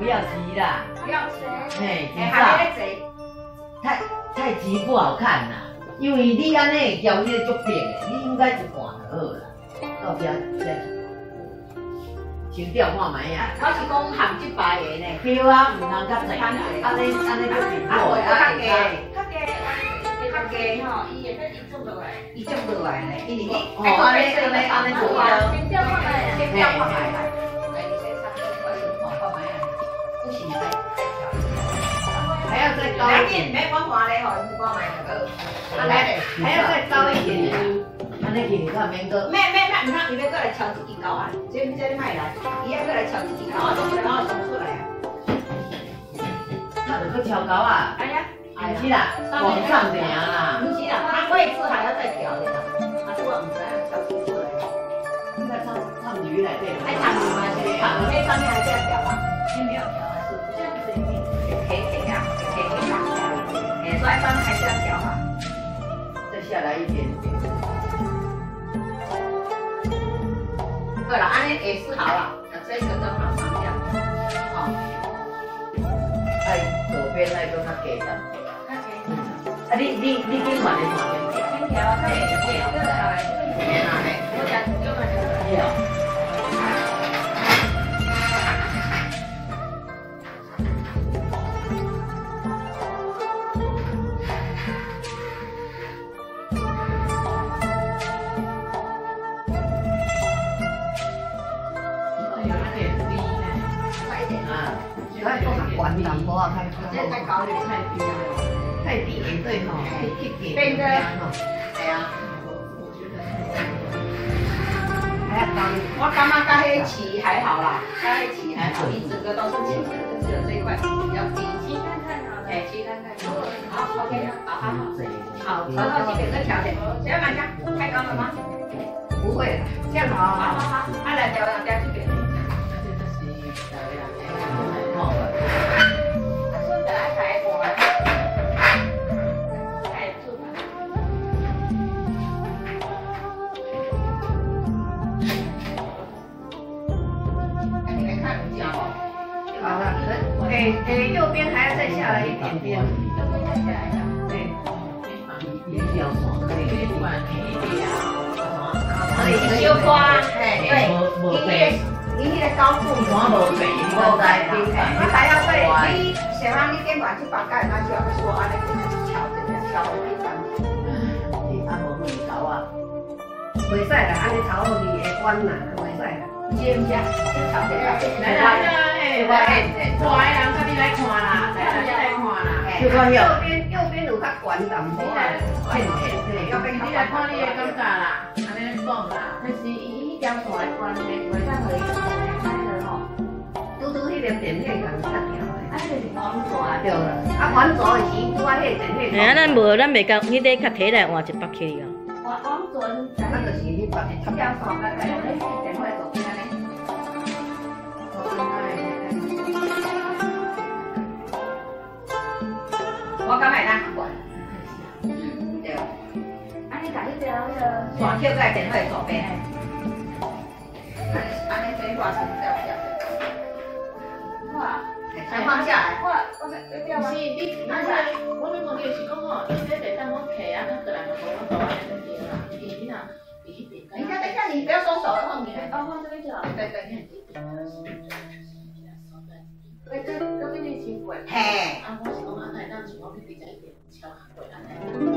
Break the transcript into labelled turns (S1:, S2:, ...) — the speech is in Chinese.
S1: 要急啦，
S2: 不要急，
S1: 嘿，急
S2: 还
S1: 躁，
S2: 在坐。
S1: 太急不好看啦，因为你安尼交迄个足平的，你应该一半就好啦，到遮再先调看卖啊。
S2: 我是讲含一排的呢。
S1: 对啊，唔通较济啦，安尼足平
S2: 啊，
S1: 薄的，
S2: 较
S1: 啊，
S2: 低，较低吼，伊种落来，伊种落来呢，因为你安尼做啊，先调看卖，先调看卖啦。哎，你先上去，我先看卖啊，不行再调一下。
S1: 还要再高一点，
S2: 没我换嘞吼，你我买那个，
S1: 还要再高一点，安尼去你看免个。
S2: 咩，唔通伊要过来敲一支高啊？这卖来，伊要过来敲一支高啊，从然后冲出来啊。
S1: 那就去挑高啊，
S2: 哎呀，
S1: 不是啦，往上点啦。
S2: 不是啦，它位置还要再调的啦。啊，这我唔知啊，调出来。
S1: 应该唱鱼来对。
S2: 还唱鱼吗？唱鱼那上面还是要调啊？先没有调啊，是这样子可以啊，可以上下来。所以上面还是要调啊。
S1: 再下来一点点。
S2: 对了，安尼也是好了，这个正好上下。好。
S1: 哎，左边那个较低淡。啊，你今晚的哪边调？
S2: 先调啊，对，这个下来，这个哪里？我讲就那个调。
S1: 管淡薄啊，
S2: 这太高了，太低了，
S1: 太低也对吼，
S2: 变个，
S1: 对啊，
S2: 还要高。我感觉跟黑旗还好啦，跟黑旗还好，一整个都是旗的，就只有这一块比较低。旗看看好了，哎，旗看看，好，OK，好，好，朝到这边再调点，谁要买家？太高了吗？不会，这样好，好，来调这边。右边还要再下来一点点，右边再下来一点，对，
S1: 你要爽可以不管便宜啊，
S2: 可以修花，对，你那个高度，
S1: 我无肥，你都在
S2: 我还要对，你喜欢你电管去把盖拿去说啊，那个调这个调地方，
S1: 你按摩你搞啊，
S2: 袂使啦，安尼炒好你会关啦，袂使啦，先调这个，来，大个人快点来看啦，来看啦，右边有较悬淡薄啊，
S3: 要俾你来看你的感觉啦，安尼讲啦，但是伊迄条线来关的，袂当互伊安尼吼，
S2: 拄迄个电线共拆掉的，
S3: 啊，迄个是光线
S2: 对啦，啊，反左的时拄啊，迄个电线。
S4: 哎，咱袂讲，你得较体来换一百克啊。
S3: 光准，
S2: 那就是你把
S3: 一条线来来来，电话左边安尼。
S2: 我刚才那管，对，
S3: 安尼甲迄条迄个
S2: 线扣在电话左边，安尼这话是掉下来，
S3: 哇，
S2: 才放下来。
S3: 我掉啊。是你，我问你是讲吼，你这袂当我摕啊，那个人就讲我做安尼就对啦，因为你若伫迄边。
S2: 等一下，你不要松手，放你。
S3: 放这边就好。
S2: 对，
S3: 这边你先滚。
S2: 嘿。
S3: 啊，我是讲安尼，咱是我去比较一点敲回安尼。